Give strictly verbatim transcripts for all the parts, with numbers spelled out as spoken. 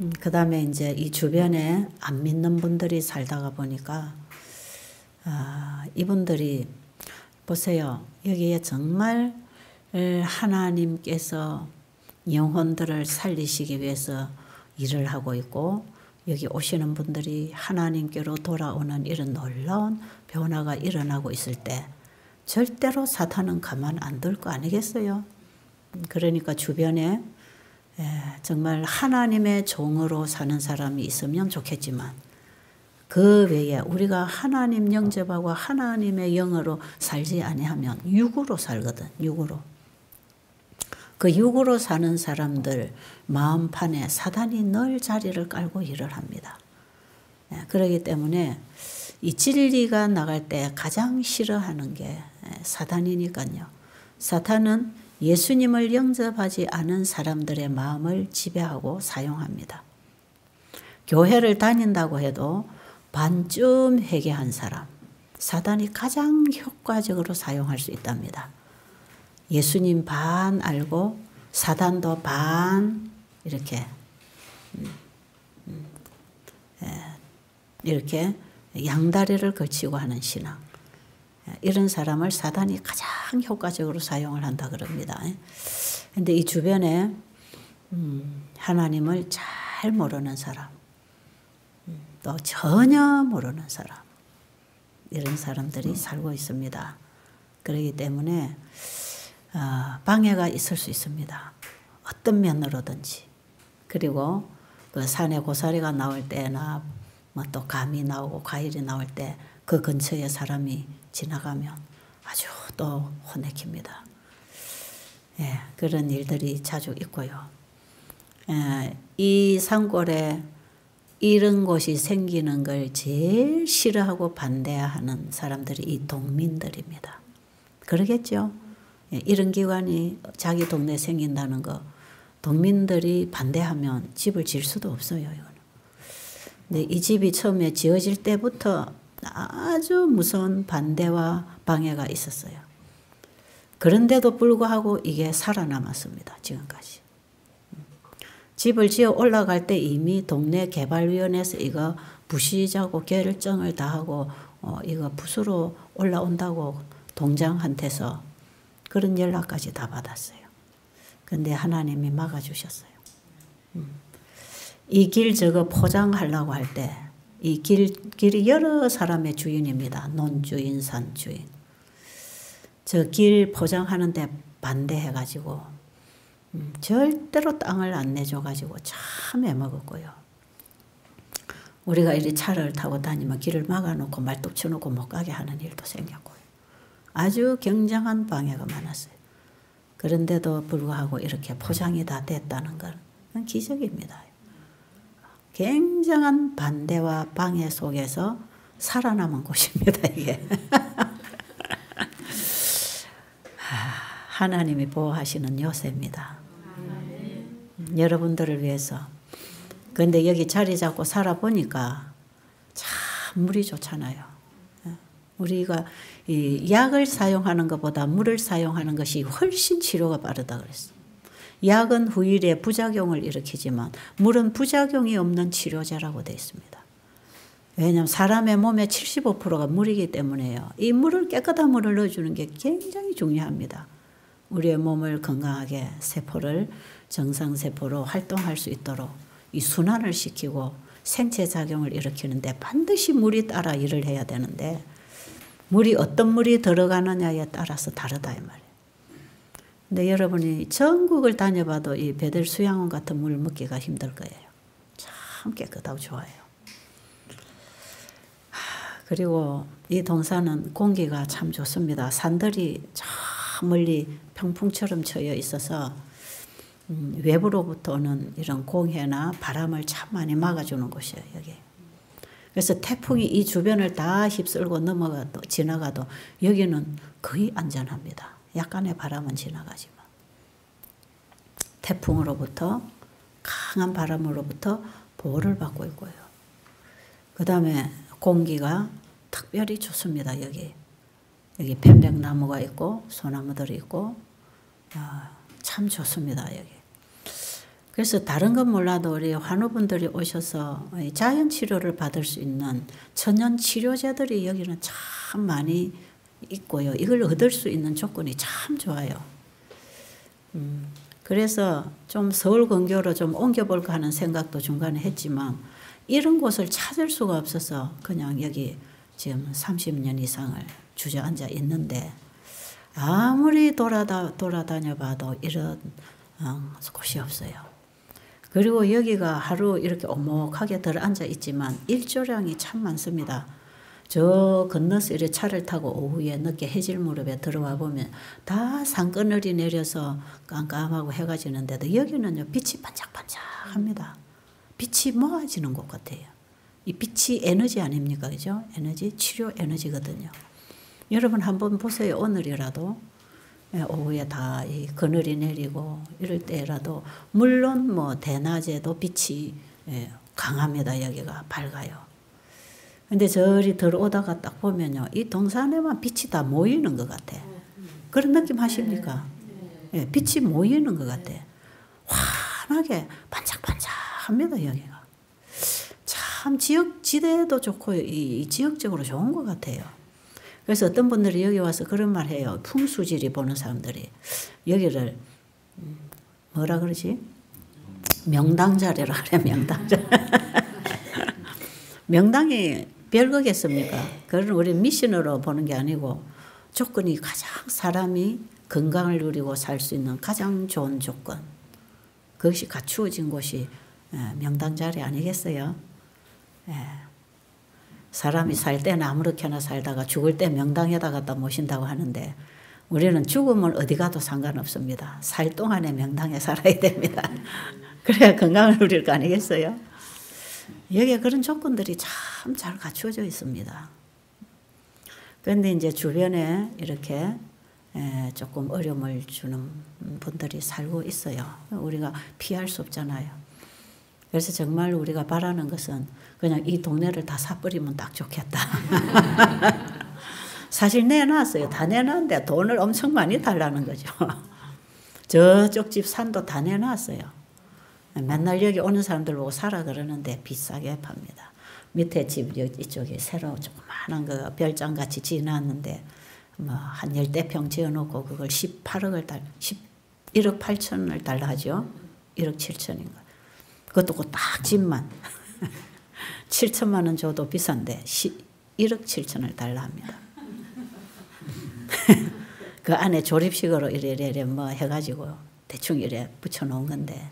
음, 그 다음에 이제 이 주변에 안 믿는 분들이 살다가 보니까, 아, 이분들이, 보세요. 여기에 정말 하나님께서 영혼들을 살리시기 위해서 일을 하고 있고, 여기 오시는 분들이 하나님께로 돌아오는 이런 놀라운 변화가 일어나고 있을 때, 절대로 사탄은 가만 안 둘 거 아니겠어요? 그러니까 주변에 정말 하나님의 종으로 사는 사람이 있으면 좋겠지만, 그 외에 우리가 하나님 영접하고 하나님의 영으로 살지 아니하면 육으로 살거든. 육으로. 그 육으로 사는 사람들 마음판에 사단이 늘 자리를 깔고 일을 합니다. 그렇기 때문에 이 진리가 나갈 때 가장 싫어하는 게 사탄이니까요. 사탄은 예수님을 영접하지 않은 사람들의 마음을 지배하고 사용합니다. 교회를 다닌다고 해도 반쯤 회개한 사람, 사단이 가장 효과적으로 사용할 수 있답니다. 예수님 반 알고 사단도 반 이렇게 음, 음, 예, 이렇게 양다리를 걸치고 하는 신앙, 이런 사람을 사단이 가장 효과적으로 사용을 한다 그럽니다. 그런데 이 주변에 음, 하나님을 잘 모르는 사람, 음, 또 전혀 모르는 사람, 이런 사람들이 살고 있습니다. 그렇기 때문에 어, 방해가 있을 수 있습니다. 어떤 면으로든지. 그리고 그 산에 고사리가 나올 때나 뭐 또 감이 나오고 과일이 나올 때 그 근처에 사람이 지나가면 아주 또 혼내킵니다. 예, 그런 일들이 자주 있고요. 예, 이 산골에 이런 곳이 생기는 걸 제일 싫어하고 반대하는 사람들이 이 동민들입니다. 그러겠죠? 예, 이런 기관이 자기 동네에 생긴다는 거 동민들이 반대하면 집을 질 수도 없어요. 이거는. 근데 이 집이 처음에 지어질 때부터 아주 무서운 반대와 방해가 있었어요. 그런데도 불구하고 이게 살아남았습니다. 지금까지. 집을 지어 올라갈 때 이미 동네 개발위원회에서 이거 부시자고 결정을 다 하고 어, 이거 부수로 올라온다고 동장한테서 그런 연락까지 다 받았어요. 근데 하나님이 막아주셨어요. 음. 이 길 저거 포장하려고 할 때 이 길, 길이 여러 사람의 주인입니다. 논주인, 산주인. 저 길 포장하는데 반대해가지고 음, 절대로 땅을 안 내줘가지고 참 애먹었고요. 우리가 이리 차를 타고 다니면 길을 막아놓고 말뚝 쳐놓고 못 가게 하는 일도 생겼고요. 아주 굉장한 방해가 많았어요. 그런데도 불구하고 이렇게 포장이 다 됐다는 건 기적입니다. 굉장한 반대와 방해 속에서 살아남은 곳입니다. 이게. 하나님이 보호하시는 요새입니다. 음, 여러분들을 위해서. 그런데 여기 자리 잡고 살아보니까 참 물이 좋잖아요. 우리가 이 약을 사용하는 것보다 물을 사용하는 것이 훨씬 치료가 빠르다 그랬어요. 약은 후일에 부작용을 일으키지만 물은 부작용이 없는 치료제라고 되어 있습니다. 왜냐하면 사람의 몸의 칠십오 퍼센트가 물이기 때문에요. 이 물을 깨끗한 물을 넣어주는 게 굉장히 중요합니다. 우리의 몸을 건강하게 세포를 정상세포로 활동할 수 있도록 이 순환을 시키고 생체작용을 일으키는데 반드시 물이 따라 일을 해야 되는데 물이 어떤 물이 들어가느냐에 따라서 다르다 이 말이에요. 근데 여러분이 전국을 다녀봐도 이 배들 수양원 같은 물 먹기가 힘들 거예요. 참 깨끗하고 좋아요. 그리고 이 동산은 공기가 참 좋습니다. 산들이 저 멀리 평풍처럼 쳐여 있어서 음, 외부로부터 오는 이런 공해나 바람을 참 많이 막아주는 곳이에요. 여기. 그래서 태풍이 이 주변을 다 휩쓸고 넘어가도 지나가도 여기는 거의 안전합니다. 약간의 바람은 지나가지만 태풍으로부터 강한 바람으로부터 보호를 받고 있고요. 그 다음에 공기가 특별히 좋습니다. 여기 여기 편백나무가 있고 소나무들이 있고 아, 참 좋습니다. 여기. 그래서 다른 건 몰라도 우리 환우분들이 오셔서 자연 치료를 받을 수 있는 천연 치료제들이 여기는 참 많이 있고요. 이걸 얻을 수 있는 조건이 참 좋아요. 음, 그래서 좀 서울 근교로 좀 옮겨볼까 하는 생각도 중간에 했지만 이런 곳을 찾을 수가 없어서 그냥 여기 지금 삼십 년 이상을 주저앉아 있는데 아무리 돌아다, 돌아다녀 봐도 이런 어, 곳이 없어요. 그리고 여기가 하루 이렇게 오목하게 들어앉아 있지만 일조량이 참 많습니다. 저 건너서 이렇게 차를 타고 오후에 늦게 해질 무렵에 들어와 보면 다 산그늘이 내려서 깜깜하고 해가 지는데도 여기는요 빛이 반짝반짝합니다. 빛이 모아지는 곳 같아요. 이 빛이 에너지 아닙니까? 그죠? 에너지, 치료 에너지거든요. 여러분 한번 보세요. 오늘이라도 오후에 다 이 그늘이 내리고 이럴 때라도 물론 뭐 대낮에도 빛이 강합니다. 여기가 밝아요. 근데 저리 들어오다가 딱 보면요. 이 동산에만 빛이 다 모이는 것 같아. 그런 느낌 하십니까? 예, 빛이 모이는 것 같아. 환하게 반짝반짝합니다. 여기가. 참 지역, 지대도 좋고 이, 이 지역적으로 좋은 것 같아요. 그래서 어떤 분들이 여기 와서 그런 말 해요. 풍수지리 보는 사람들이. 여기를 뭐라 그러지? 명당자리라 그래. 명당자리. 명당이 별거겠습니까? 그건 우리 미션으로 보는 게 아니고 조건이 가장 사람이 건강을 누리고 살 수 있는 가장 좋은 조건. 그것이 갖추어진 곳이 명당자리 아니겠어요? 예. 사람이 살 때는 아무렇게나 살다가 죽을 때 명당에다 갖다 모신다고 하는데 우리는 죽으면 어디 가도 상관없습니다. 살 동안에 명당에 살아야 됩니다. 그래야 건강을 누릴 거 아니겠어요? 여기에 그런 조건들이 참 잘 갖추어져 있습니다. 그런데 이제 주변에 이렇게 조금 어려움을 주는 분들이 살고 있어요. 우리가 피할 수 없잖아요. 그래서 정말 우리가 바라는 것은 그냥 이 동네를 다 사버리면 딱 좋겠다. 사실 내놨어요. 다 내놨는데 돈을 엄청 많이 달라는 거죠. 저쪽 집 산도 다 내놨어요. 맨날 여기 오는 사람들 보고 사라 그러는데 비싸게 팝니다. 밑에 집 이쪽에 새로 조그마한 거 별장같이 지어놨는데 뭐 한 열대 평 지어놓고 그걸 십팔억을 달, 십일억 팔천을 달라 하죠. 일억 칠천인가. 그것도 그 딱 집만 칠천만 원 줘도 비싼데 일억 칠천을 달라 합니다. 그 안에 조립식으로 이래 이래 뭐 해가지고 대충 이래 붙여놓은 건데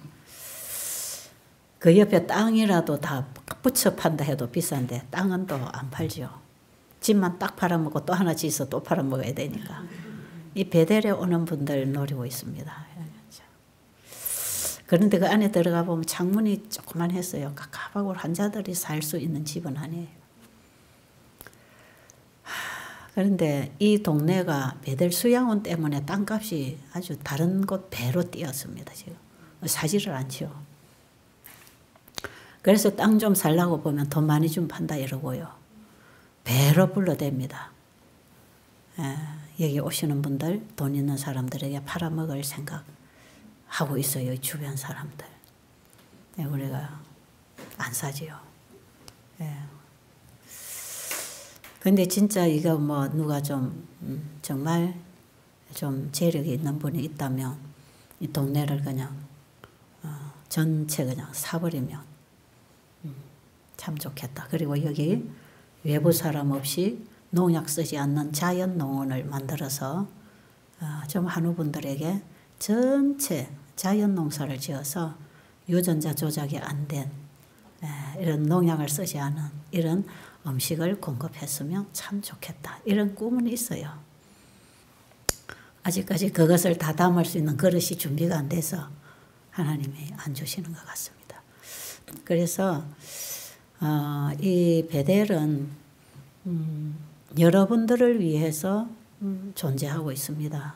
그 옆에 땅이라도 다 붙여 판다 해도 비싼데 땅은 또 안 팔죠. 집만 딱 팔아먹고 또 하나 지어서 또 팔아먹어야 되니까. 이 베델에 오는 분들 노리고 있습니다. 그런데 그 안에 들어가 보면 창문이 조그만 했어요. 깝깝하고 환자들이 살 수 있는 집은 아니에요. 그런데 이 동네가 베델 수양원 때문에 땅값이 아주 다른 곳 배로 뛰었습니다. 지금 사지를 않죠. 그래서 땅 좀 살라고 보면 돈 많이 좀 판다 이러고요. 배로 불러댑니다. 에, 여기 오시는 분들, 돈 있는 사람들에게 팔아먹을 생각하고 있어요. 이 주변 사람들. 에, 우리가 안 사지요. 예. 근데 진짜 이거 뭐 누가 좀 음, 정말 좀 재력이 있는 분이 있다면 이 동네를 그냥 어, 전체 그냥 사버리면 음, 참 좋겠다. 그리고 여기 외부 사람 없이 농약 쓰지 않는 자연 농원을 만들어서 어, 좀 한우분들에게 전체 자연 농사를 지어서 유전자 조작이 안 된 이런 농약을 쓰지 않은 이런 음식을 공급했으면 참 좋겠다. 이런 꿈은 있어요. 아직까지 그것을 다 담을 수 있는 그릇이 준비가 안 돼서 하나님이 안 주시는 것 같습니다. 그래서 어, 이 베델은 음, 여러분들을 위해서 음, 존재하고 있습니다.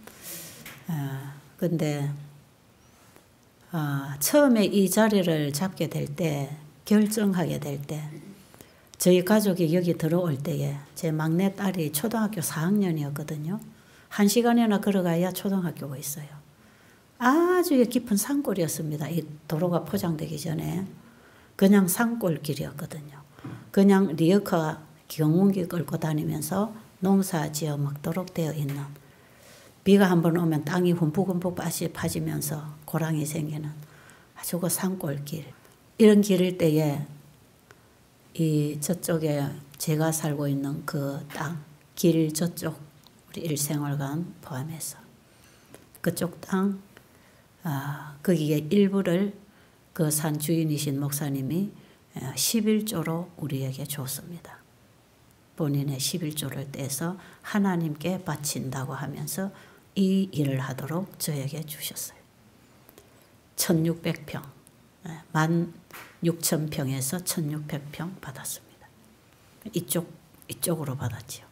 그런데 어, 어, 처음에 이 자리를 잡게 될 때, 결정하게 될 때, 저희 가족이 여기 들어올 때에 제 막내 딸이 초등학교 사 학년이었거든요. 한 시간이나 걸어가야 초등학교가 있어요. 아주 깊은 산골이었습니다. 이 도로가 포장되기 전에 그냥 산골길이었거든요. 그냥 리어카 경운기 끌고 다니면서 농사 지어 먹도록 되어 있는, 비가 한번 오면 땅이 흠뻑흠뻑 파지면서 고랑이 생기는 아주 그 산골길. 이런 길일 때에 이 저쪽에 제가 살고 있는 그 땅, 길 저쪽 우리 일생활관 포함해서 그쪽 땅, 아, 거기에 일부를 그 산 주인이신 목사님이 십일조로 우리에게 줬습니다. 본인의 십일조를 떼서 하나님께 바친다고 하면서 이 일을 하도록 저에게 주셨어요. 천육백 평, 만 육천 평에서 천육백 평 받았습니다. 이쪽, 이쪽으로 받았지요.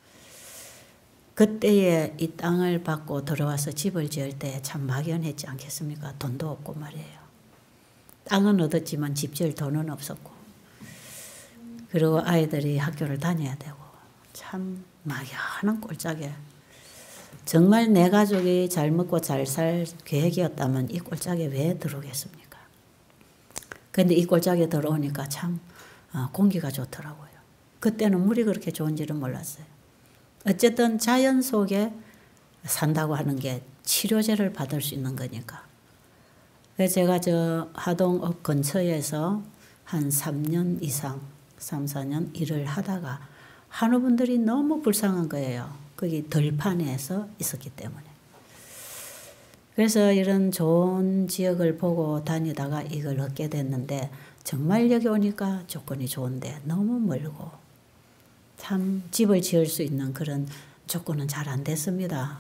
그때에 이 땅을 받고 들어와서 집을 지을 때 참 막연했지 않겠습니까? 돈도 없고 말이에요. 땅은 얻었지만 집 지을 돈은 없었고, 그리고 아이들이 학교를 다녀야 되고, 참 막연한 꼴짝에, 정말 내 가족이 잘 먹고 잘 살 계획이었다면 이 꼴짝에 왜 들어오겠습니까? 그런데 이 꼴짝에 들어오니까 참 공기가 좋더라고요. 그때는 물이 그렇게 좋은지는 몰랐어요. 어쨌든 자연 속에 산다고 하는 게 치료제를 받을 수 있는 거니까. 그래서 제가 저 하동읍 근처에서 한 삼 년 이상, 삼, 사 년 일을 하다가 한우분들이 너무 불쌍한 거예요. 거기 들판에서 있었기 때문에. 그래서 이런 좋은 지역을 보고 다니다가 이걸 얻게 됐는데, 정말 여기 오니까 조건이 좋은데 너무 멀고 참 집을 지을 수 있는 그런 조건은 잘 안 됐습니다.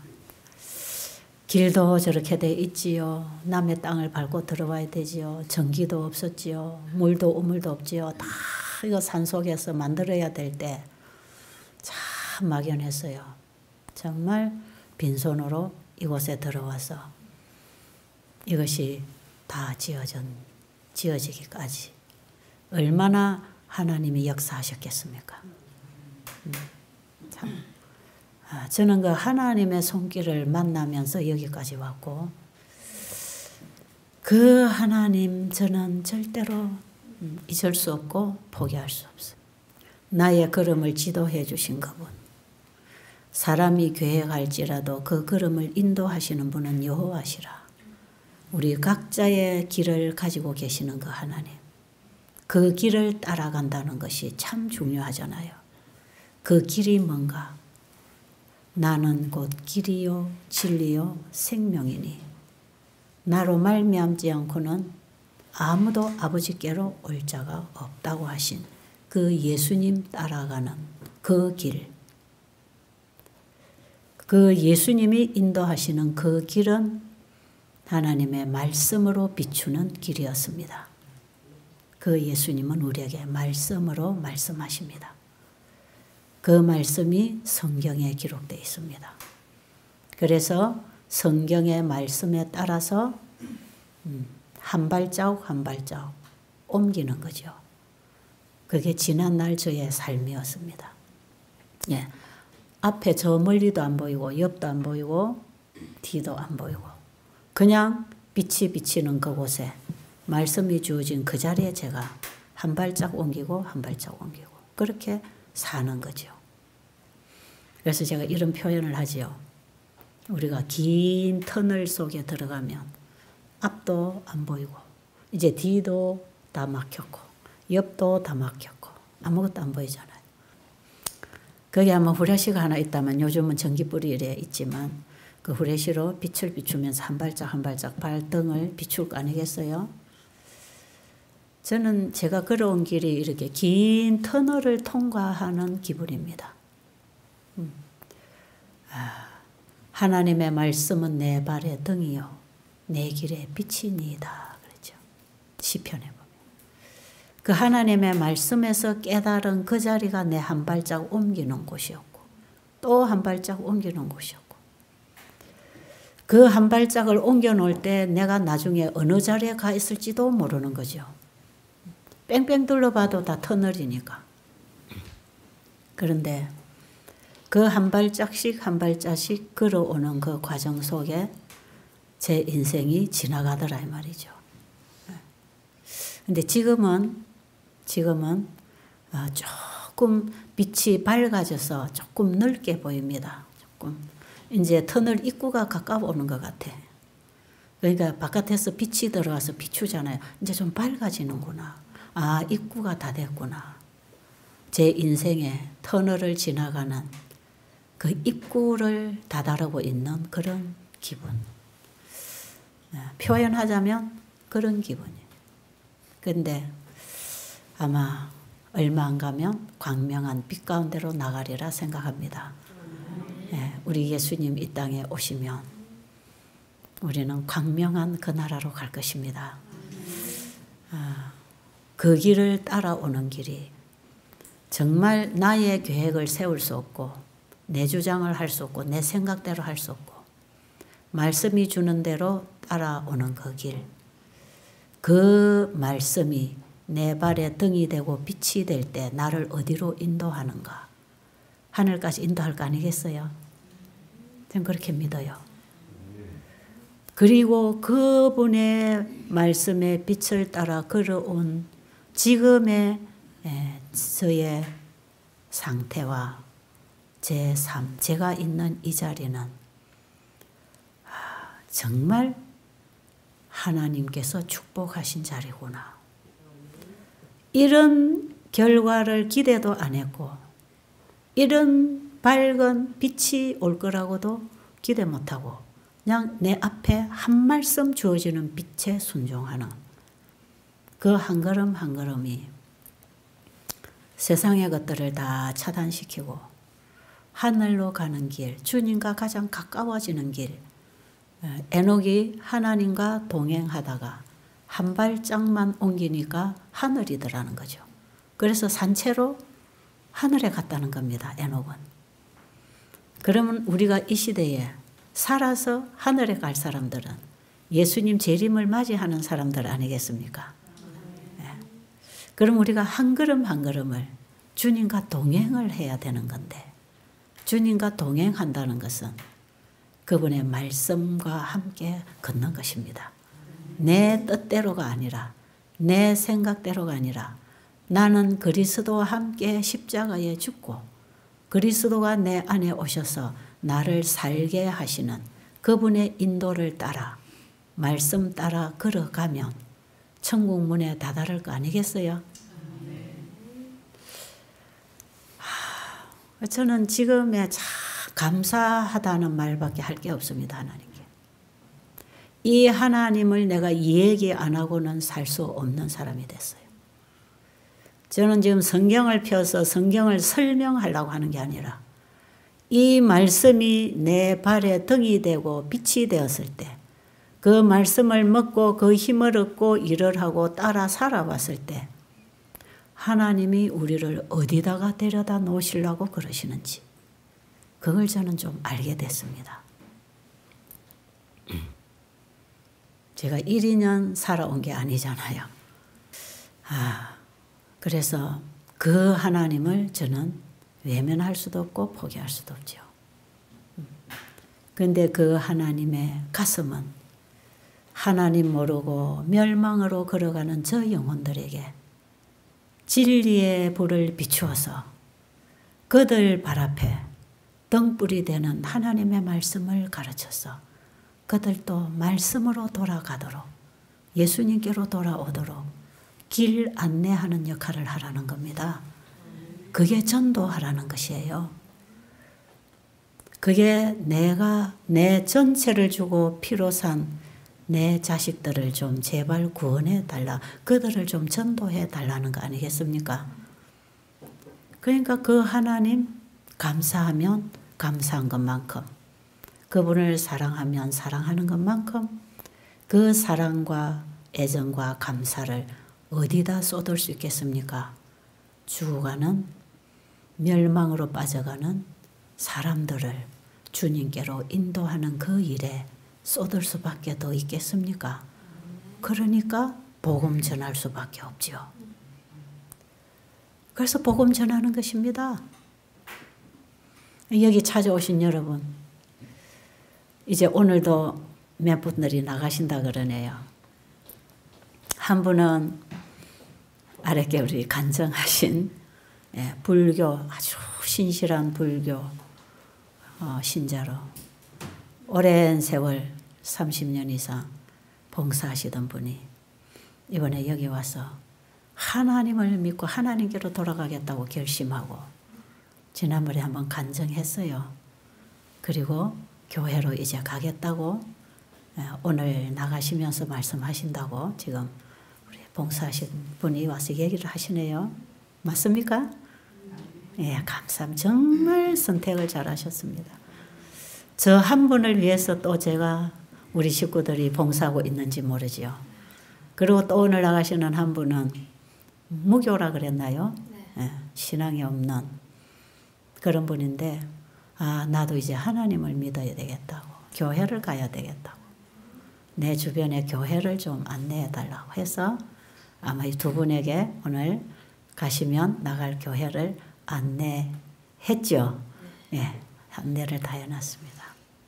길도 저렇게 돼 있지요. 남의 땅을 밟고 들어와야 되지요. 전기도 없었지요. 물도 우물도 없지요. 다 이거 산속에서 만들어야 될 때 참 막연했어요. 정말 빈손으로 이곳에 들어와서 이것이 다 지어진, 지어지기까지 얼마나 하나님이 역사하셨겠습니까? 음, 참. 아, 저는 그 하나님의 손길을 만나면서 여기까지 왔고, 그 하나님 저는 절대로 잊을 수 없고 포기할 수 없어요. 나의 걸음을 지도해 주신 그분, 사람이 계획할지라도 그 걸음을 인도하시는 분은 여호와시라. 우리 각자의 길을 가지고 계시는 그 하나님, 그 길을 따라간다는 것이 참 중요하잖아요. 그 길이 뭔가? 나는 곧 길이요 진리요 생명이니 나로 말미암지 않고는 아무도 아버지께로 올 자가 없다고 하신 그 예수님 따라가는 그 길, 그 예수님이 인도하시는 그 길은 하나님의 말씀으로 비추는 길이었습니다. 그 예수님은 우리에게 말씀으로 말씀하십니다. 그 말씀이 성경에 기록되어 있습니다. 그래서 성경의 말씀에 따라서 한 발자국 한 발자국 옮기는 거죠. 그게 지난날 저의 삶이었습니다. 예. 앞에 저 멀리도 안 보이고 옆도 안 보이고 뒤도 안 보이고 그냥 빛이 비치는 그곳에 말씀이 주어진 그 자리에 제가 한 발자국 옮기고 한 발자국 옮기고 그렇게 사는 거죠. 그래서 제가 이런 표현을 하지요. 우리가 긴 터널 속에 들어가면 앞도 안 보이고 이제 뒤도 다 막혔고 옆도 다 막혔고 아무것도 안 보이잖아요. 거기 아마 후레쉬가 하나 있다면 요즘은 전기불이 이래 있지만 그 후레쉬로 빛을 비추면서 한 발짝 한 발짝 발등을 비출 거 아니겠어요? 저는 제가 걸어온 길이 이렇게 긴 터널을 통과하는 기분입니다. 음. 아, 하나님의 말씀은 내 발의 등이요 내 길의 빛이니이다 그랬죠. 시편에 보면 그 하나님의 말씀에서 깨달은 그 자리가 내 한 발짝 옮기는 곳이었고 또 한 발짝 옮기는 곳이었고 그 한 발짝을 옮겨 놓을 때 내가 나중에 어느 자리에 가 있을지도 모르는 거죠. 뺑뺑 둘러봐도 다 터널이니까. 그런데 그 한 발짝씩 한 발짝씩 걸어오는 그 과정 속에 제 인생이 지나가더라 이 말이죠. 근데 지금은 지금은 조금 빛이 밝아져서 조금 넓게 보입니다. 조금 이제 터널 입구가 가까워 오는 것 같아. 그러니까 바깥에서 빛이 들어와서 비추잖아요. 이제 좀 밝아지는구나. 아, 입구가 다 됐구나. 제 인생의 터널을 지나가는 그 입구를 다다르고 있는 그런 기분. 표현하자면 그런 기분이에요. 근데 아마 얼마 안 가면 광명한 빛 가운데로 나가리라 생각합니다. 예, 우리 예수님 이 땅에 오시면 우리는 광명한 그 나라로 갈 것입니다. 아, 그 길을 따라오는 길이 정말 나의 계획을 세울 수 없고 내 주장을 할 수 없고 내 생각대로 할 수 없고 말씀이 주는 대로 따라오는 그 길, 그 말씀이 내 발에 등이 되고 빛이 될 때 나를 어디로 인도하는가? 하늘까지 인도할 거 아니겠어요? 저는 그렇게 믿어요. 그리고 그분의 말씀의 빛을 따라 걸어온 지금의 저의 상태와 제 삶, 제가 있는 이 자리는 정말 하나님께서 축복하신 자리구나. 이런 결과를 기대도 안 했고 이런 밝은 빛이 올 거라고도 기대 못하고 그냥 내 앞에 한 말씀 주어지는 빛에 순종하는 그 한 걸음 한 걸음이 세상의 것들을 다 차단시키고 하늘로 가는 길, 주님과 가장 가까워지는 길. 에녹이 하나님과 동행하다가 한 발짝만 옮기니까 하늘이더라는 거죠. 그래서 산채로 하늘에 갔다는 겁니다. 에녹은. 그러면 우리가 이 시대에 살아서 하늘에 갈 사람들은 예수님 재림을 맞이하는 사람들 아니겠습니까? 네. 그럼 우리가 한 걸음 한 걸음을 주님과 동행을 해야 되는 건데 주님과 동행한다는 것은 그분의 말씀과 함께 걷는 것입니다. 내 뜻대로가 아니라 내 생각대로가 아니라 나는 그리스도와 함께 십자가에 죽고 그리스도가 내 안에 오셔서 나를 살게 하시는 그분의 인도를 따라 말씀 따라 걸어가면 천국 문에 다다를 거 아니겠어요? 하, 저는 지금에 참 감사하다는 말밖에 할 게 없습니다. 하나님께. 이 하나님을 내가 얘기 안 하고는 살 수 없는 사람이 됐어요. 저는 지금 성경을 펴서 성경을 설명하려고 하는 게 아니라 이 말씀이 내 발에 등이 되고 빛이 되었을 때 그 말씀을 먹고 그 힘을 얻고 일을 하고 따라 살아왔을 때 하나님이 우리를 어디다가 데려다 놓으시려고 그러시는지 그걸 저는 좀 알게 됐습니다. 제가 일, 이 년 살아온 게 아니잖아요. 아, 그래서 그 하나님을 저는 외면할 수도 없고 포기할 수도 없죠. 그런데 그 하나님의 가슴은 하나님 모르고 멸망으로 걸어가는 저 영혼들에게 진리의 불을 비추어서 그들 발 앞에 등불이 되는 하나님의 말씀을 가르쳐서 그들도 말씀으로 돌아가도록 예수님께로 돌아오도록 길 안내하는 역할을 하라는 겁니다. 그게 전도하라는 것이에요. 그게 내가 내 전체를 주고 피로 산 내 자식들을 좀 제발 구원해 달라. 그들을 좀 전도해 달라는 거 아니겠습니까? 그러니까 그 하나님 감사하면 감사한 것만큼 그분을 사랑하면 사랑하는 것만큼 그 사랑과 애정과 감사를 어디다 쏟을 수 있겠습니까? 죽어가는 멸망으로 빠져가는 사람들을 주님께로 인도하는 그 일에 쏟을 수밖에 더 있겠습니까? 그러니까 복음 전할 수밖에 없죠. 그래서 복음 전하는 것입니다. 여기 찾아오신 여러분, 이제 오늘도 몇 분들이 나가신다 그러네요. 한 분은 아랫게 우리 간증하신 예, 불교 아주 신실한 불교 어, 신자로 오랜 세월 삼십 년 이상 봉사하시던 분이 이번에 여기 와서 하나님을 믿고 하나님께로 돌아가겠다고 결심하고 지난번에 한번 간증했어요. 그리고 교회로 이제 가겠다고 오늘 나가시면서 말씀하신다고 지금 우리 봉사하신 분이 와서 얘기를 하시네요. 맞습니까? 예, 감사합니다. 정말 선택을 잘 하셨습니다. 저 한 분을 위해서 또 제가 우리 식구들이 봉사하고 있는지 모르지요. 그리고 또 오늘 나가시는 한 분은 무교라 그랬나요? 네. 예, 신앙이 없는 그런 분인데 아 나도 이제 하나님을 믿어야 되겠다고 교회를 가야 되겠다고 내 주변에 교회를 좀 안내해 달라고 해서 아마 이 두 분에게 오늘 가시면 나갈 교회를 안내했죠. 예, 안내를 다 해놨습니다.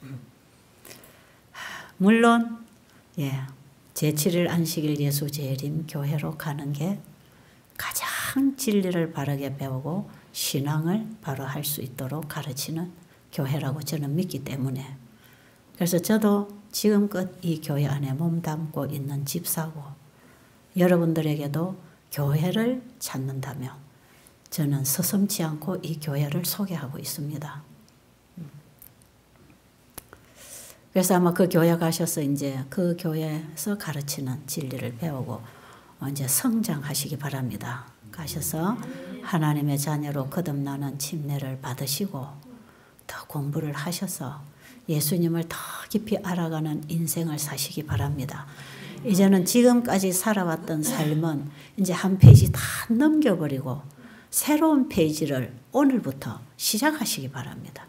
물론 예, 제칠 일 안식일 예수 재림 교회로 가는 게 가장 진리를 바르게 배우고 신앙을 바로 할 수 있도록 가르치는 교회라고 저는 믿기 때문에 그래서 저도 지금껏 이 교회 안에 몸담고 있는 집사고 여러분들에게도 교회를 찾는다면 저는 서슴지 않고 이 교회를 소개하고 있습니다. 그래서 아마 그 교회 가셔서 이제 그 교회에서 가르치는 진리를 배우고 이제 성장하시기 바랍니다. 가셔서 하나님의 자녀로 거듭나는 침례를 받으시고 더 공부를 하셔서 예수님을 더 깊이 알아가는 인생을 사시기 바랍니다. 이제는 지금까지 살아왔던 삶은 이제 한 페이지 다 넘겨버리고 새로운 페이지를 오늘부터 시작하시기 바랍니다.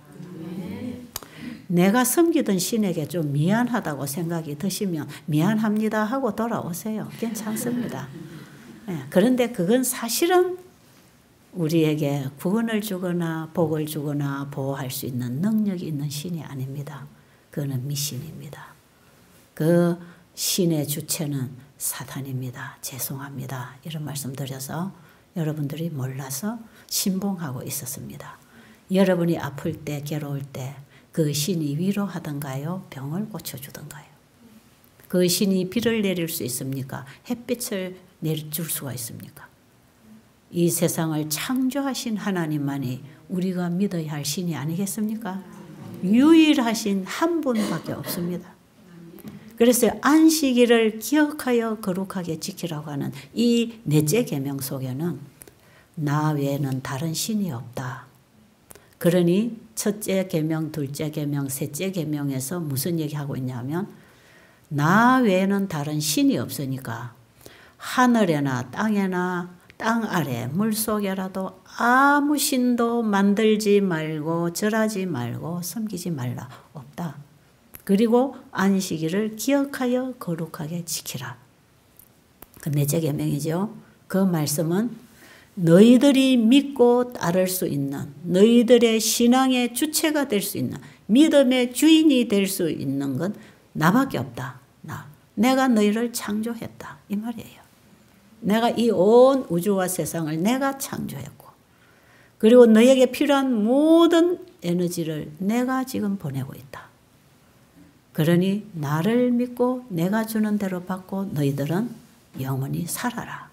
내가 섬기던 신에게 좀 미안하다고 생각이 드시면 미안합니다 하고 돌아오세요. 괜찮습니다. 네, 그런데 그건 사실은 우리에게 구원을 주거나 복을 주거나 보호할 수 있는 능력이 있는 신이 아닙니다. 그거는 미신입니다. 그 신의 주체는 사탄입니다. 죄송합니다. 이런 말씀 드려서 여러분들이 몰라서 신봉하고 있었습니다. 여러분이 아플 때 괴로울 때 그 신이 위로하던가요? 병을 고쳐주던가요? 그 신이 비를 내릴 수 있습니까? 햇빛을 내줄 수가 있습니까? 이 세상을 창조하신 하나님만이 우리가 믿어야 할 신이 아니겠습니까? 유일하신 한 분밖에 없습니다. 그래서 안식일을 기억하여 거룩하게 지키라고 하는 이 넷째 계명 속에는 나 외에는 다른 신이 없다. 그러니 첫째 계명, 둘째 계명, 셋째 계명에서 무슨 얘기하고 있냐면 나 외에는 다른 신이 없으니까 하늘에나 땅에나 땅 아래 물속에라도 아무 신도 만들지 말고 절하지 말고 섬기지 말라. 없다. 그리고 안식일을 기억하여 거룩하게 지키라. 그 넷째 계명이죠. 그 말씀은 너희들이 믿고 따를 수 있는 너희들의 신앙의 주체가 될 수 있는 믿음의 주인이 될 수 있는 건 나밖에 없다. 나. 내가 너희를 창조했다. 이 말이에요. 내가 이 온 우주와 세상을 내가 창조했고 그리고 너에게 필요한 모든 에너지를 내가 지금 보내고 있다. 그러니 나를 믿고 내가 주는 대로 받고 너희들은 영원히 살아라.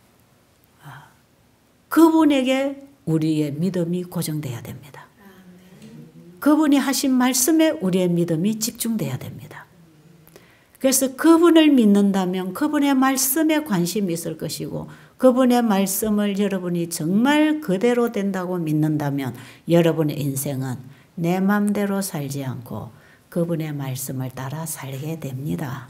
그분에게 우리의 믿음이 고정돼야 됩니다. 그분이 하신 말씀에 우리의 믿음이 집중돼야 됩니다. 그래서 그분을 믿는다면 그분의 말씀에 관심이 있을 것이고 그분의 말씀을 여러분이 정말 그대로 된다고 믿는다면 여러분의 인생은 내 맘대로 살지 않고 그분의 말씀을 따라 살게 됩니다.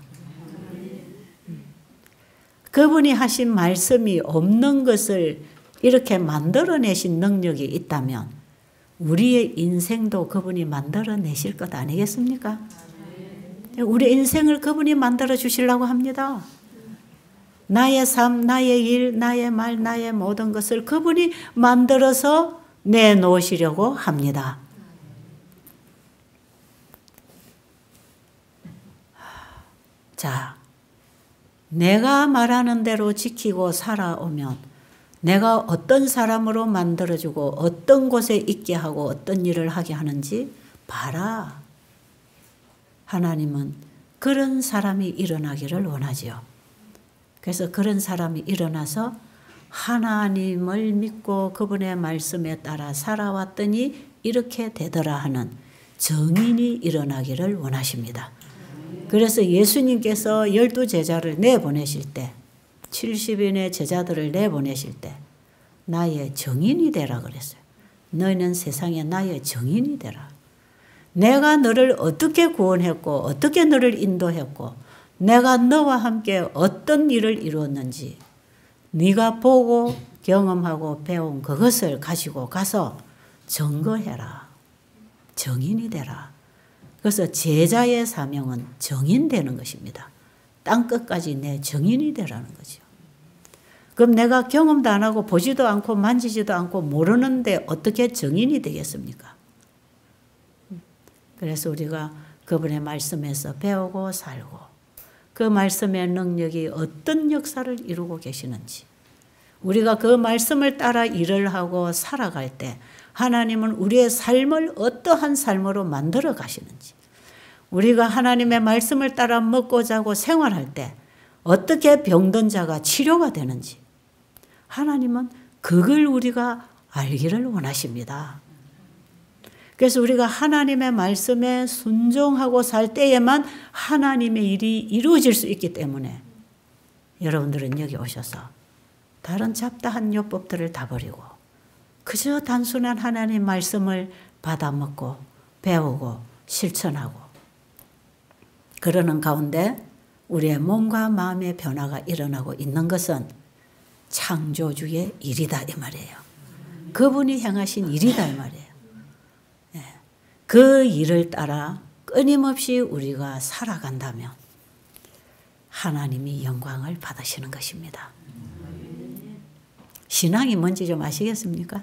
그분이 하신 말씀이 없는 것을 이렇게 만들어내신 능력이 있다면 우리의 인생도 그분이 만들어내실 것 아니겠습니까? 우리 인생을 그분이 만들어 주시려고 합니다. 나의 삶, 나의 일, 나의 말, 나의 모든 것을 그분이 만들어서 내놓으시려고 합니다. 자, 내가 말하는 대로 지키고 살아오면 내가 어떤 사람으로 만들어주고 어떤 곳에 있게 하고 어떤 일을 하게 하는지 봐라. 하나님은 그런 사람이 일어나기를 원하지요. 그래서 그런 사람이 일어나서 하나님을 믿고 그분의 말씀에 따라 살아왔더니 이렇게 되더라 하는 정인이 일어나기를 원하십니다. 그래서 예수님께서 열두 제자를 내보내실 때, 칠십 인의 제자들을 내보내실 때 나의 정인이 되라 그랬어요. 너희는 세상에 나의 정인이 되라. 내가 너를 어떻게 구원했고 어떻게 너를 인도했고 내가 너와 함께 어떤 일을 이루었는지 네가 보고 경험하고 배운 그것을 가지고 가서 증거해라. 정인이 되라. 그래서 제자의 사명은 정인 되는 것입니다. 땅끝까지 내 정인이 되라는 거죠. 그럼 내가 경험도 안 하고 보지도 않고 만지지도 않고 모르는데 어떻게 정인이 되겠습니까? 그래서 우리가 그분의 말씀에서 배우고 살고 그 말씀의 능력이 어떤 역사를 이루고 계시는지 우리가 그 말씀을 따라 일을 하고 살아갈 때 하나님은 우리의 삶을 어떠한 삶으로 만들어 가시는지 우리가 하나님의 말씀을 따라 먹고 자고 생활할 때 어떻게 병든 자가 치료가 되는지 하나님은 그걸 우리가 알기를 원하십니다. 그래서 우리가 하나님의 말씀에 순종하고 살 때에만 하나님의 일이 이루어질 수 있기 때문에 여러분들은 여기 오셔서 다른 잡다한 요법들을 다 버리고 그저 단순한 하나님 말씀을 받아먹고 배우고 실천하고 그러는 가운데 우리의 몸과 마음의 변화가 일어나고 있는 것은 창조주의 일이다 이 말이에요. 그분이 행하신 일이다 이 말이에요. 그 일을 따라 끊임없이 우리가 살아간다면 하나님이 영광을 받으시는 것입니다. 신앙이 뭔지 좀 아시겠습니까?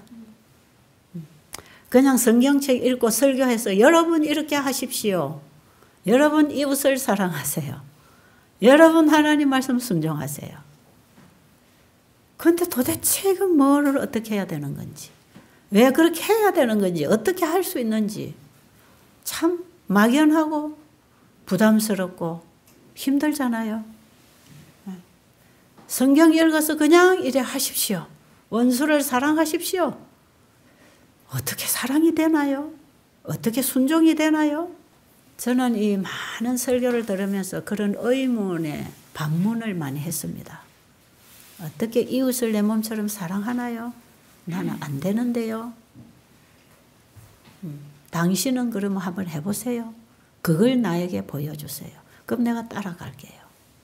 그냥 성경책 읽고 설교해서 여러분 이렇게 하십시오. 여러분 이웃을 사랑하세요. 여러분 하나님 말씀 순종하세요. 그런데 도대체 그 뭐를 어떻게 해야 되는 건지 왜 그렇게 해야 되는 건지 어떻게 할 수 있는지 참 막연하고 부담스럽고 힘들잖아요. 성경 읽어서 그냥 이래 하십시오. 원수를 사랑하십시오. 어떻게 사랑이 되나요? 어떻게 순종이 되나요? 저는 이 많은 설교를 들으면서 그런 의문에 반문을 많이 했습니다. 어떻게 이웃을 내 몸처럼 사랑하나요? 나는 안 되는데요. 음, 당신은 그러면 한번 해보세요. 그걸 나에게 보여주세요. 그럼 내가 따라갈게요.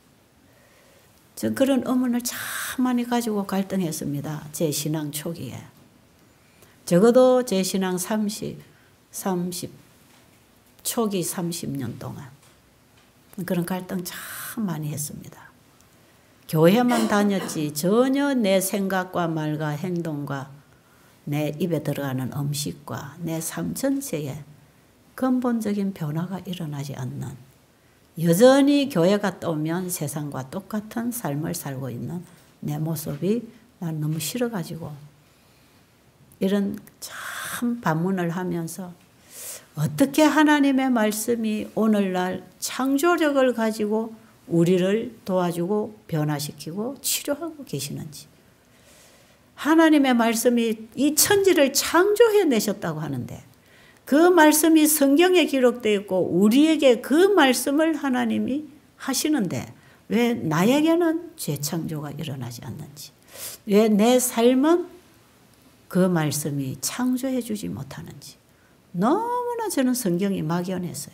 전 그런 의문을 참 많이 가지고 갈등했습니다. 제 신앙 초기에. 적어도 제 신앙 삼십, 삼십, 초기 삼십 년 동안 그런 갈등 참 많이 했습니다. 교회만 다녔지 전혀 내 생각과 말과 행동과 내 입에 들어가는 음식과 내 삶 전체에 근본적인 변화가 일어나지 않는 여전히 교회 갔다 오면 세상과 똑같은 삶을 살고 있는 내 모습이 난 너무 싫어가지고 이런 참 반문을 하면서 어떻게 하나님의 말씀이 오늘날 창조력을 가지고 우리를 도와주고 변화시키고 치료하고 계시는지 하나님의 말씀이 이 천지를 창조해 내셨다고 하는데 그 말씀이 성경에 기록되어 있고 우리에게 그 말씀을 하나님이 하시는데 왜 나에게는 재창조가 일어나지 않는지 왜 내 삶은 그 말씀이 창조해 주지 못하는지 너무나 저는 성경이 막연했어요.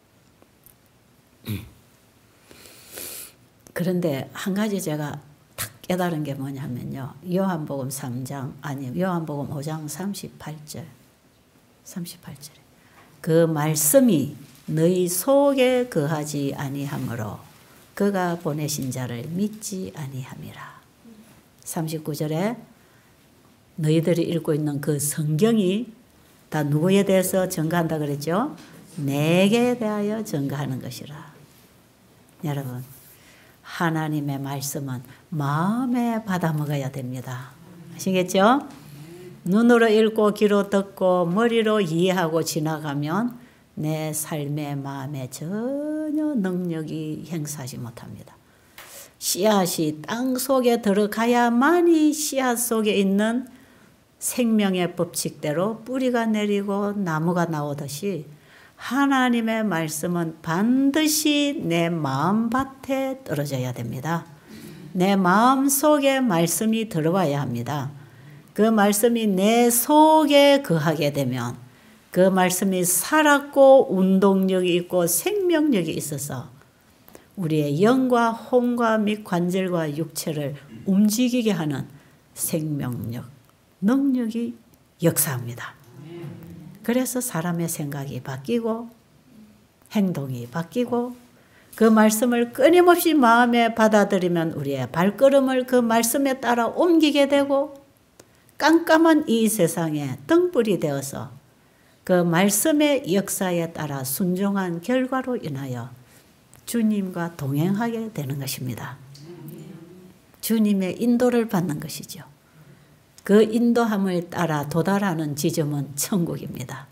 그런데 한 가지 제가 탁 깨달은 게 뭐냐면요. 요한복음 삼 장 아니 요한복음 오 장 삼십팔 절 삼십팔 절에 그 말씀이 너희 속에 거하지 아니하므로 그가 보내신 자를 믿지 아니함이라. 삼십구 절에 너희들이 읽고 있는 그 성경이 다 누구에 대해서 증거한다 그랬죠? 내게 대하여 증거하는 것이라. 여러분, 하나님의 말씀은 마음에 받아 먹어야 됩니다. 아시겠죠? 눈으로 읽고 귀로 듣고 머리로 이해하고 지나가면 내 삶의 마음에 전혀 능력이 행사하지 못합니다. 씨앗이 땅 속에 들어가야만이 씨앗 속에 있는 생명의 법칙대로 뿌리가 내리고 나무가 나오듯이 하나님의 말씀은 반드시 내 마음밭에 떨어져야 됩니다. 내 마음속에 말씀이 들어와야 합니다. 그 말씀이 내 속에 거하게 되면 그 말씀이 살았고 운동력이 있고 생명력이 있어서 우리의 영과 혼과 및 관절과 육체를 움직이게 하는 생명력, 능력이 역사합니다. 그래서 사람의 생각이 바뀌고 행동이 바뀌고 그 말씀을 끊임없이 마음에 받아들이면 우리의 발걸음을 그 말씀에 따라 옮기게 되고 깜깜한 이 세상에 등불이 되어서 그 말씀의 역사에 따라 순종한 결과로 인하여 주님과 동행하게 되는 것입니다. 주님의 인도를 받는 것이죠. 그 인도함을 따라 도달하는 지점은 천국입니다.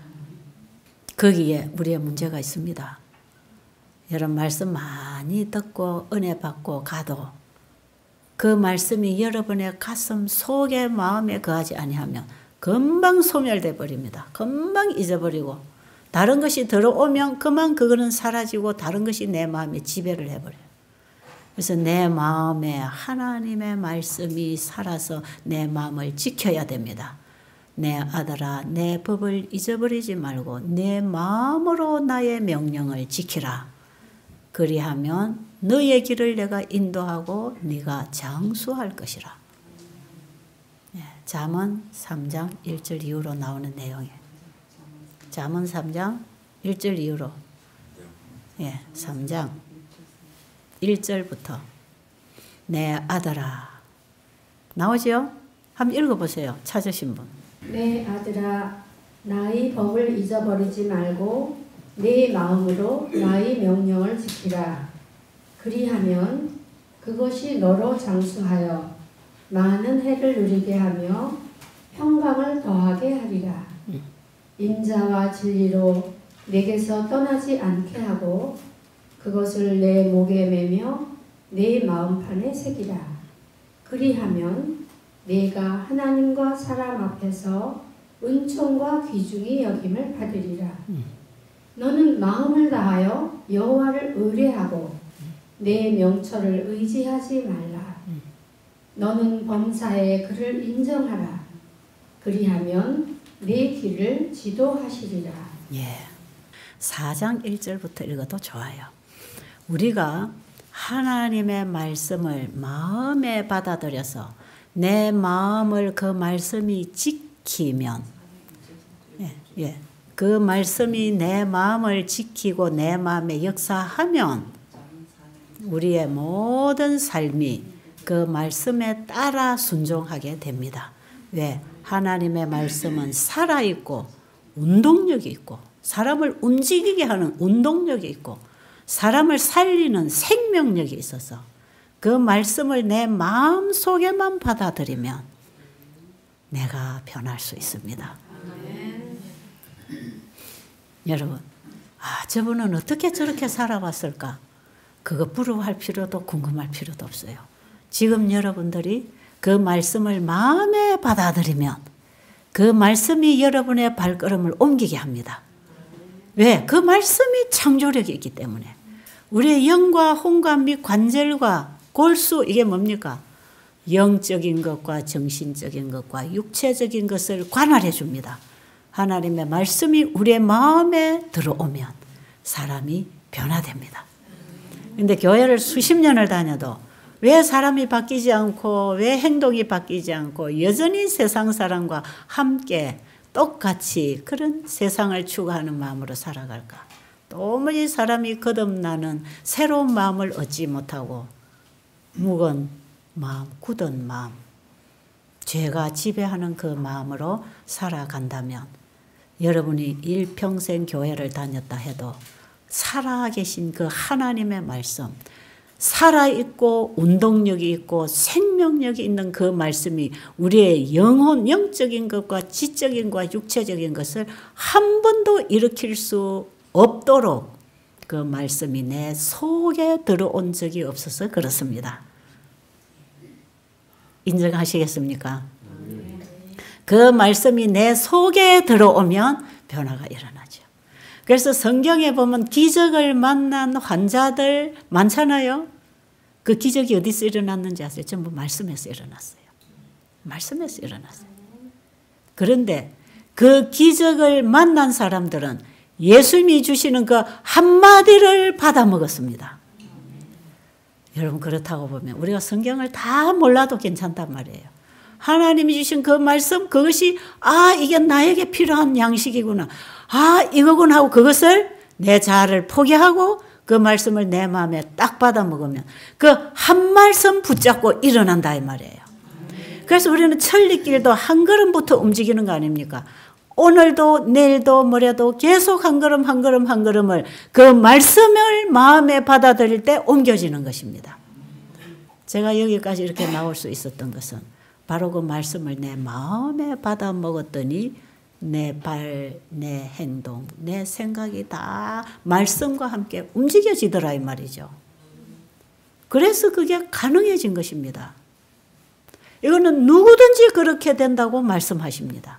거기에 우리의 문제가 있습니다. 여러분 말씀 많이 듣고 은혜 받고 가도 그 말씀이 여러분의 가슴 속에 마음에 거하지 아니하면 금방 소멸돼 버립니다. 금방 잊어버리고 다른 것이 들어오면 그만 그거는 사라지고 다른 것이 내 마음에 지배를 해버려요. 그래서 내 마음에 하나님의 말씀이 살아서 내 마음을 지켜야 됩니다. 내 아들아 내 법을 잊어버리지 말고 내 마음으로 나의 명령을 지키라. 그리하면 너의 길을 내가 인도하고 네가 장수할 것이라. 잠언 삼 장 일 절 이후로 나오는 내용이에요. 잠언 삼 장 일 절 이후로 예, 삼 장 일 절부터 내 아들아 나오죠? 한번 읽어보세요. 찾으신 분. 내 아들아 나의 법을 잊어버리지 말고 내 마음으로 나의 명령을 지키라. 그리하면 그것이 너로 장수하여 많은 해를 누리게 하며 평강을 더하게 하리라. 음. 인자와 진리로 내게서 떠나지 않게 하고 그것을 내 목에 매며 내 마음판에 새기라. 그리하면 내가 하나님과 사람 앞에서 은총과 귀중히 여김을 받으리라. 음. 너는 마음을 다하여 여호와를 의뢰하고 내 명철을 의지하지 말라. 음. 너는 범사에 그를 인정하라. 그리하면 내 길을 지도하시리라. 예, 사 장 일 절부터 읽어도 좋아요. 우리가 하나님의 말씀을 마음에 받아들여서 내 마음을 그 말씀이 지키면 예, 예. 그 말씀이 내 마음을 지키고 내 마음에 역사하면 우리의 모든 삶이 그 말씀에 따라 순종하게 됩니다. 왜? 하나님의 말씀은 살아있고 운동력이 있고 사람을 움직이게 하는 운동력이 있고 사람을 살리는 생명력이 있어서 그 말씀을 내 마음속에만 받아들이면 내가 변할 수 있습니다. 아멘. 여러분, 아, 저분은 어떻게 저렇게 살아왔을까? 그거 부러워할 필요도 궁금할 필요도 없어요. 지금 여러분들이 그 말씀을 마음에 받아들이면 그 말씀이 여러분의 발걸음을 옮기게 합니다. 왜? 그 말씀이 창조력이 있기 때문에. 우리의 영과 혼과 및 관절과 골수 이게 뭡니까? 영적인 것과 정신적인 것과 육체적인 것을 관할해 줍니다. 하나님의 말씀이 우리의 마음에 들어오면 사람이 변화됩니다. 근데 교회를 수십 년을 다녀도 왜 사람이 바뀌지 않고 왜 행동이 바뀌지 않고 여전히 세상 사람과 함께 똑같이 그런 세상을 추구하는 마음으로 살아갈까? 도무지 사람이 거듭나는 새로운 마음을 얻지 못하고 묵은 마음, 굳은 마음, 죄가 지배하는 그 마음으로 살아간다면 여러분이 일평생 교회를 다녔다 해도 살아계신 그 하나님의 말씀, 살아있고 운동력이 있고 생명력이 있는 그 말씀이 우리의 영혼, 영적인 것과 지적인 것과 육체적인 것을 한 번도 일으킬 수 없도록 그 말씀이 내 속에 들어온 적이 없어서 그렇습니다. 인정하시겠습니까? 그 말씀이 내 속에 들어오면 변화가 일어나죠. 그래서 성경에 보면 기적을 만난 환자들 많잖아요. 그 기적이 어디서 일어났는지 아세요? 전부 말씀에서 일어났어요. 말씀에서 일어났어요. 그런데 그 기적을 만난 사람들은 예수님이 주시는 그 한마디를 받아 먹었습니다. 여러분, 그렇다고 보면 우리가 성경을 다 몰라도 괜찮단 말이에요. 하나님이 주신 그 말씀, 그것이 아, 이게 나에게 필요한 양식이구나, 아, 이거구나 하고 그것을 내 자아를 포기하고 그 말씀을 내 마음에 딱 받아 먹으면 그 한 말씀 붙잡고 일어난다 이 말이에요. 그래서 우리는 천리길도 한 걸음부터 움직이는 거 아닙니까? 오늘도 내일도 모레도 계속 한 걸음 한 걸음 한 걸음을 그 말씀을 마음에 받아들일 때 옮겨지는 것입니다. 제가 여기까지 이렇게 나올 수 있었던 것은 바로 그 말씀을 내 마음에 받아 먹었더니 내 발, 내 행동, 내 생각이 다 말씀과 함께 움직여지더라 이 말이죠. 그래서 그게 가능해진 것입니다. 이거는 누구든지 그렇게 된다고 말씀하십니다.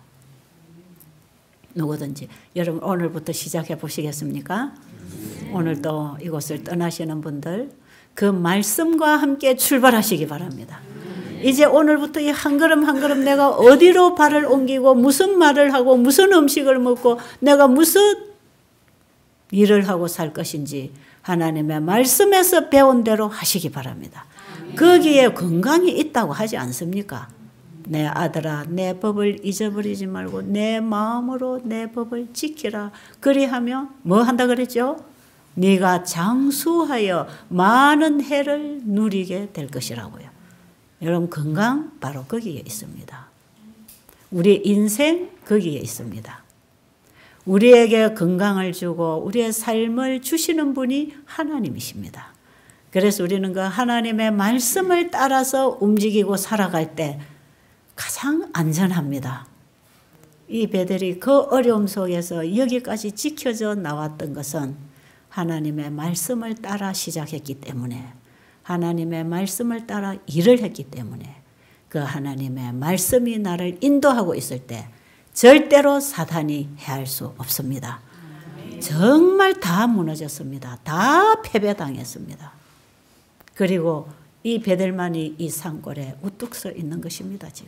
누구든지. 여러분, 오늘부터 시작해 보시겠습니까? 네. 오늘도 이곳을 떠나시는 분들 그 말씀과 함께 출발하시기 바랍니다. 이제 오늘부터 이 한 걸음 한 걸음 내가 어디로 발을 옮기고 무슨 말을 하고 무슨 음식을 먹고 내가 무슨 일을 하고 살 것인지 하나님의 말씀에서 배운 대로 하시기 바랍니다. 거기에 건강이 있다고 하지 않습니까? 내 아들아, 내 법을 잊어버리지 말고 내 마음으로 내 법을 지키라. 그리하면 뭐 한다 그랬죠? 네가 장수하여 많은 해를 누리게 될 것이라고요. 여러분, 건강 바로 거기에 있습니다. 우리 인생 거기에 있습니다. 우리에게 건강을 주고 우리의 삶을 주시는 분이 하나님이십니다. 그래서 우리는 그 하나님의 말씀을 따라서 움직이고 살아갈 때 가장 안전합니다. 이 배들이 그 어려움 속에서 여기까지 지켜져 나왔던 것은 하나님의 말씀을 따라 시작했기 때문에, 하나님의 말씀을 따라 일을 했기 때문에, 그 하나님의 말씀이 나를 인도하고 있을 때 절대로 사탄이 해할 수 없습니다. 정말 다 무너졌습니다. 다 패배당했습니다. 그리고 이 배들만이 이 산골에 우뚝 서 있는 것입니다. 지금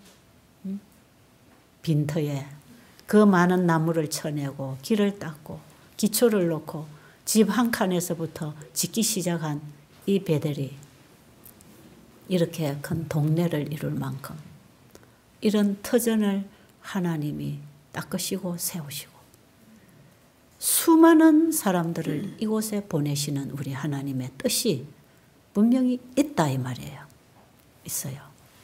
빈터에 그 많은 나무를 쳐내고 길을 닦고 기초를 놓고 집 한 칸에서부터 짓기 시작한 이 배들이 이렇게 큰 동네를 이룰 만큼 이런 터전을 하나님이 닦으시고 세우시고 수많은 사람들을 이곳에 보내시는 우리 하나님의 뜻이 분명히 있다 이 말이에요. 있어요.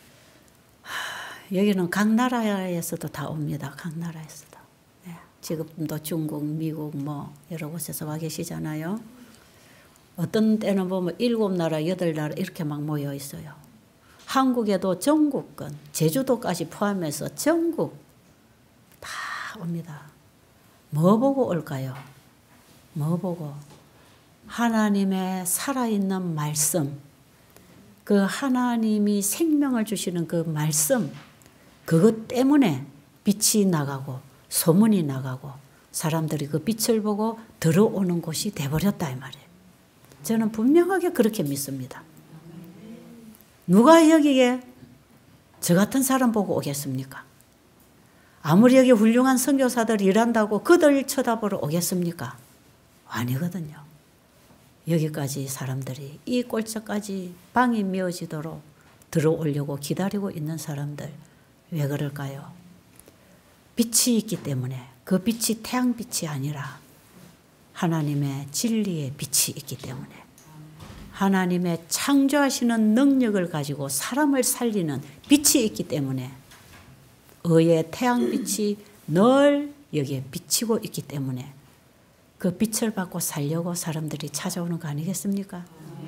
하, 여기는 각 나라에서도 다 옵니다. 각 나라에서도. 네. 지금도 중국, 미국 뭐 여러 곳에서 와 계시잖아요. 어떤 때는 보면 일곱 나라, 여덟 나라 이렇게 막 모여 있어요. 한국에도 전국권, 제주도까지 포함해서 전국 다 옵니다. 뭐 보고 올까요? 뭐 보고? 하나님의 살아있는 말씀, 그 하나님이 생명을 주시는 그 말씀, 그것 때문에 빛이 나가고 소문이 나가고 사람들이 그 빛을 보고 들어오는 곳이 돼버렸다 이 말이에요. 저는 분명하게 그렇게 믿습니다. 누가 여기에 저 같은 사람 보고 오겠습니까? 아무리 여기 훌륭한 선교사들이 일한다고 그들 쳐다보러 오겠습니까? 아니거든요. 여기까지 사람들이 이 꼴짝까지 방이 메어지도록 들어오려고 기다리고 있는 사람들, 왜 그럴까요? 빛이 있기 때문에, 그 빛이 태양빛이 아니라 하나님의 진리의 빛이 있기 때문에, 하나님의 창조하시는 능력을 가지고 사람을 살리는 빛이 있기 때문에, 의의 태양빛이 늘 여기에 비치고 있기 때문에 그 빛을 받고 살려고 사람들이 찾아오는 거 아니겠습니까?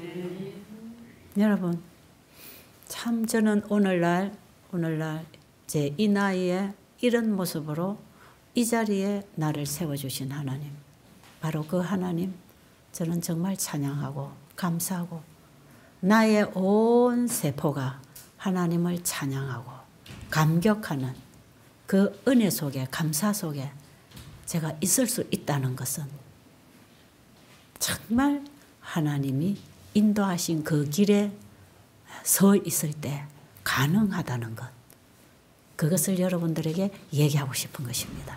여러분, 참 저는 오늘날 오늘날 제 이 나이에 이런 모습으로 이 자리에 나를 세워주신 하나님, 바로 그 하나님 저는 정말 찬양하고 감사하고 나의 온 세포가 하나님을 찬양하고 감격하는 그 은혜 속에, 감사 속에 제가 있을 수 있다는 것은 정말 하나님이 인도하신 그 길에 서 있을 때 가능하다는 것, 그것을 여러분들에게 얘기하고 싶은 것입니다.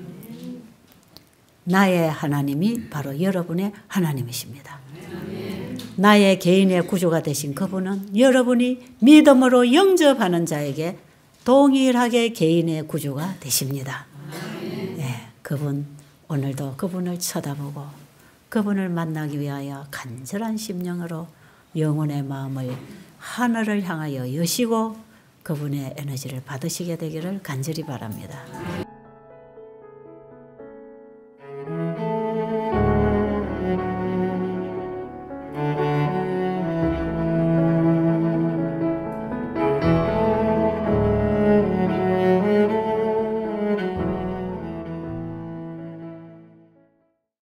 나의 하나님이 바로 여러분의 하나님이십니다. 나의 개인의 구주가 되신 그분은 여러분이 믿음으로 영접하는 자에게 동일하게 개인의 구주가 되십니다. 네, 그분 오늘도 그분을 쳐다보고 그분을 만나기 위하여 간절한 심령으로 영혼의 마음을 하늘을 향하여 여시고 그분의 에너지를 받으시게 되기를 간절히 바랍니다.